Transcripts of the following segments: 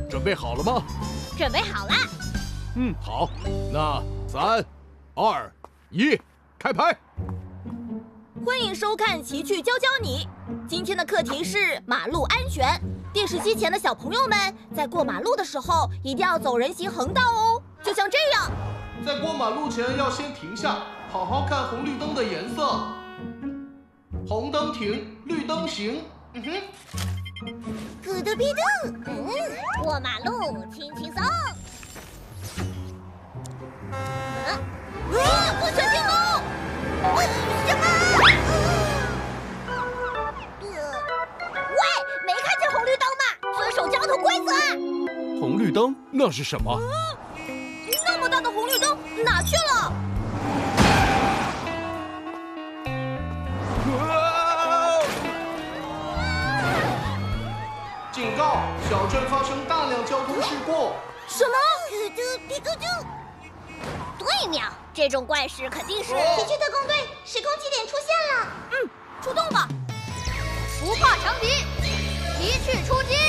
准备好了吗？ 准备好了。 好，那3、2、1，开拍！ 欢迎收看《奇趣教教你》。今天的课题是马路安全。电视机前的小朋友们，在过马路的时候一定要走人行横道哦，就像这样。 在过马路前要先停下，好好看红绿灯的颜色。红灯停，绿灯行。 咕嘟比嘟，过马路轻轻松。 小天龙！ 什么？喂，没看见红绿灯吗？遵守交通规则。 红绿灯那是什么？ 那么大的红绿灯哪去了？ 警告！小镇发生大量交通事故。 什么？ 咕嘟比咕嘟。对喵，这种怪事肯定是奇趣特工队时空起点出现了。 出动吧！ 不怕强敌，奇趣出击！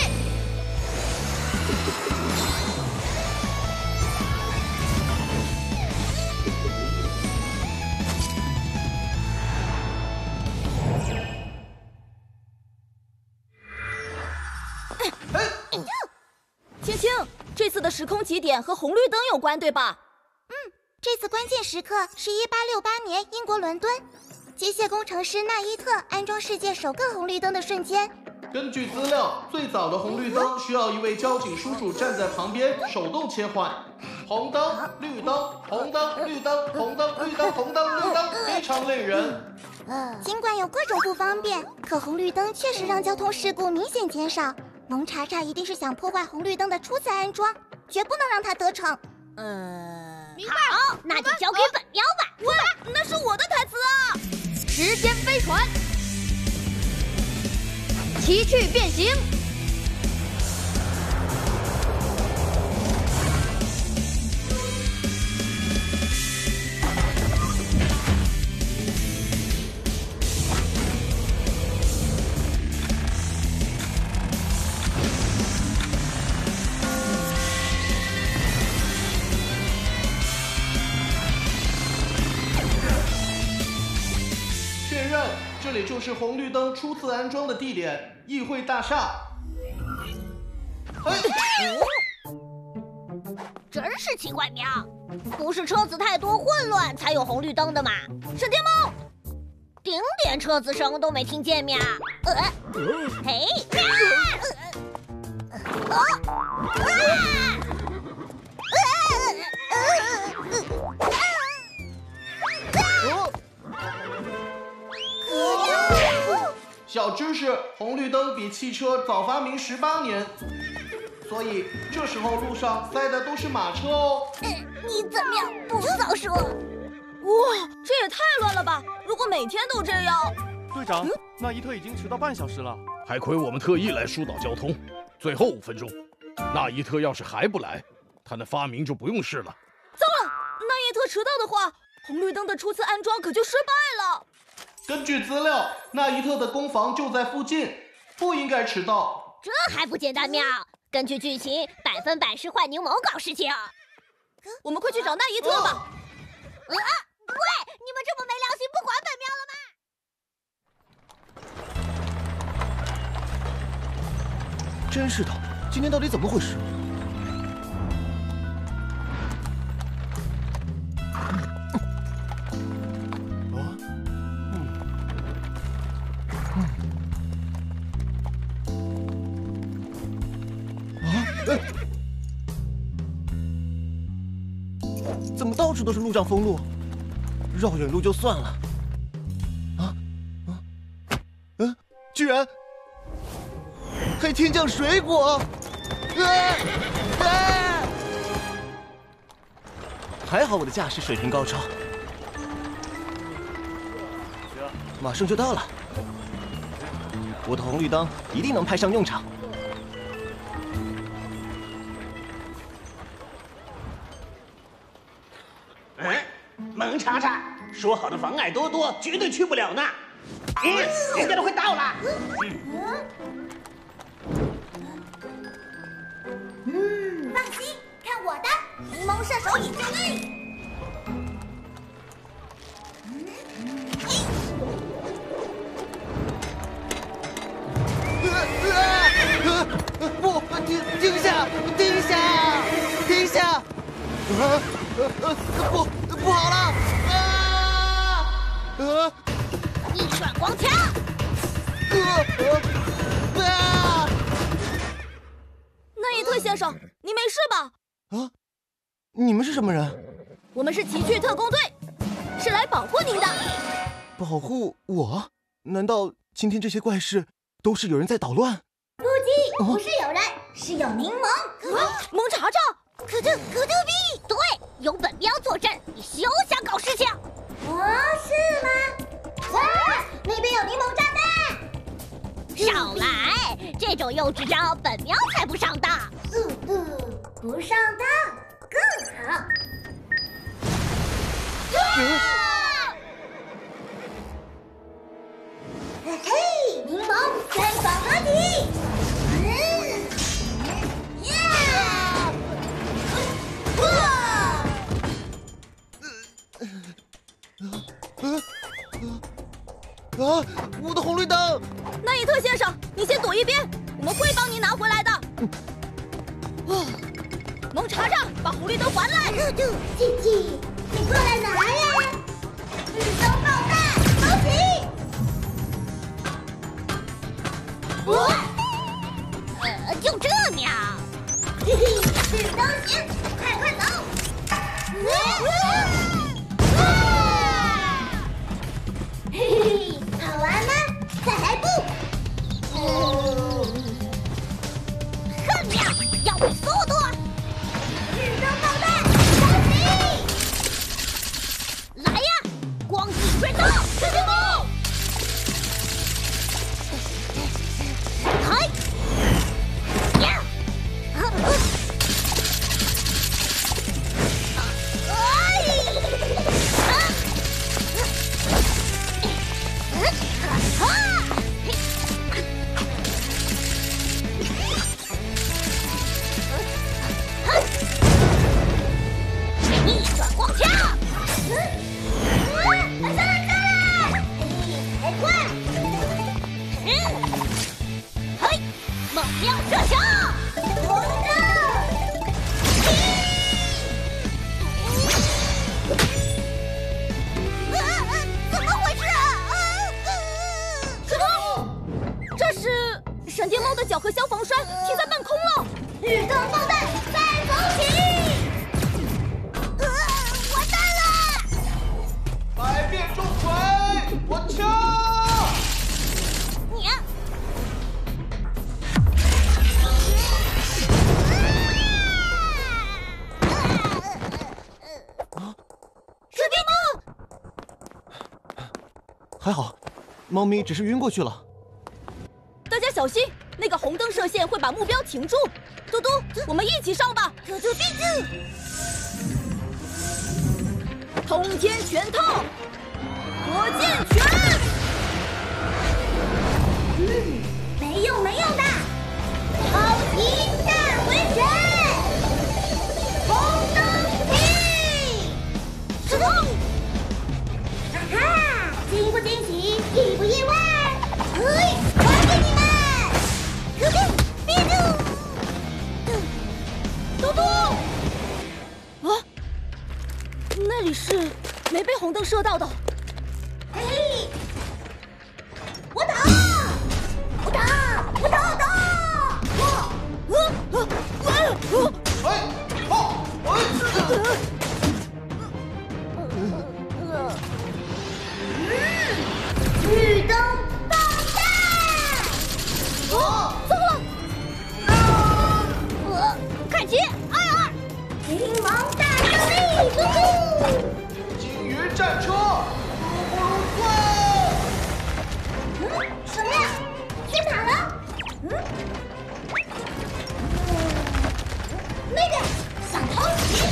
青青，这次的时空起点和红绿灯有关，对吧？ 这次关键时刻是1868年英国伦敦，机械工程师纳伊特安装世界首个红绿灯的瞬间。 根据资料，最早的红绿灯需要一位交警叔叔站在旁边手动切换，红灯、绿灯、红灯、绿灯、红灯、绿灯、红灯、绿灯，非常累人。 尽管有各种不方便，可红绿灯确实让交通事故明显减少。蒙查查一定是想破坏红绿灯的初次安装，绝不能让他得逞。 好，那就交给本喵吧。 喂，那是我的台词啊！ 时间飞船，奇趣变形。 确认，这里就是红绿灯初次安装的地点——议会大厦。 真是奇怪喵，不是车子太多混乱才有红绿灯的吗？闪电猫，丁点车子声都没听见喵。嘿， 小知识：红绿灯比汽车早发明18年，所以这时候路上塞的都是马车哦。 你怎么样？不早说。 哇，这也太乱了吧！如果每天都这样， 队长，纳伊特已经迟到半小时了。 还亏我们特意来疏导交通。最后5分钟，纳伊特要是还不来，他那发明就不用试了。 糟了，纳伊特迟到的话，红绿灯的初次安装可就失败了。 根据资料，纳伊特的工坊就在附近，不应该迟到。 这还不简单喵？根据剧情，100%是坏柠檬搞事情。 我们快去找纳伊特吧。 喂，你们这么没良心，不管本喵了吗？ 真是的，今天到底怎么回事？怎么到处都是路障封路？绕远路就算了，居然还天降水果！还好我的驾驶水平高超，马上就到了，我的红绿灯一定能派上用场。 蒙查查，说好的妨碍多多绝对去不了呢。人家都快到了。 弓射手已就位。 不，停下！不好了！ 逆转光枪！ 那伊特先生，你没事吧？ 啊！你们是什么人？ 我们是奇趣特工队，是来保护您的。 保护我？难道今天这些怪事都是有人在捣乱？ 不是有人，是有柠檬。 蒙查查， 可特币，对，有本喵坐镇，你休想搞事情。 是吗？哇，那边有柠檬炸弹！ 少来，这种幼稚招本喵才不上当。 不上当更好。嘿，柠檬三方合体！ 我的红绿灯！ 那伊特先生，你先躲一边，我们会帮您拿回来的。蒙查查，把红绿灯还来！ 弟弟，你过来拿呀！日灯爆弹，走起！ 就这喵。 嘿嘿，日灯行，快走！嘿嘿，好玩吗？再来步！ 哼喵，要比速度！ 日灯爆弹，走起！ 来呀，光影追到，神经梦！嗨！呀！逆转光枪！ 还快！ 嘿，猛喵射球！ 红灯！ 怎么回事啊？ 石头，这是闪电猫的脚和消防栓停在半空了。 日灯爆弹，再走起！ 完蛋了！ 百变重锤，我敲！ 你闪电猫， 还好，猫咪只是晕过去了。 大家小心，那个红灯射线会把目标停住。嘟嘟，我们一起上吧！ 可就弟弟， 通天拳套，火箭拳。 没用的！超级大回旋，红灯起！ 石头， 哈，惊不惊喜，意不意外？嘿，还给你们！别动！ 嘟嘟，啊，那里是没被红灯射到的。 嘿，我打！绿灯爆弹！ 糟了！ 看齐，22！ 柠檬大胜利！嘟嘟！ 金鱼战车，如贵！ 什么呀？去哪了？那边想偷袭！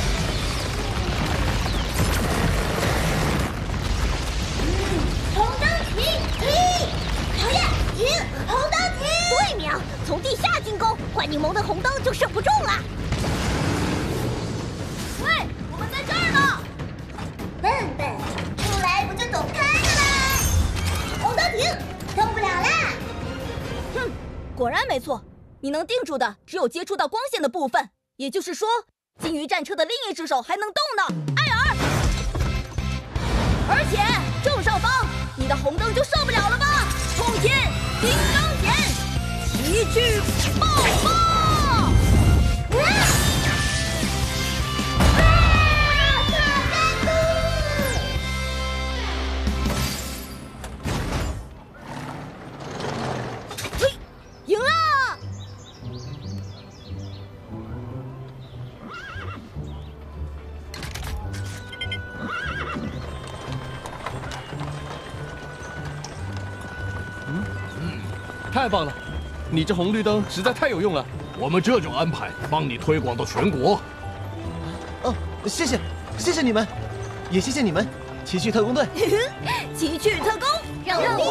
红灯起！讨厌，停！红灯停！ 对喵，从地下进攻，换柠檬的红灯就射不中了。 喂， 在这儿呢！ 笨笨，出来不就走不开了啦？红灯停，动不了啦！ 哼，果然没错，你能定住的只有接触到光线的部分，也就是说，鲸鱼战车的另一只手还能动呢，艾尔。而且正上方，你的红灯就受不了了吧？冲天金刚剪，奇趣爆发！赢了！ 太棒了！你这红绿灯实在太有用了。 我们这种安排帮你推广到全国。 哦，谢谢，谢谢你们，也谢谢你们，奇趣特工队。 奇趣特工，让我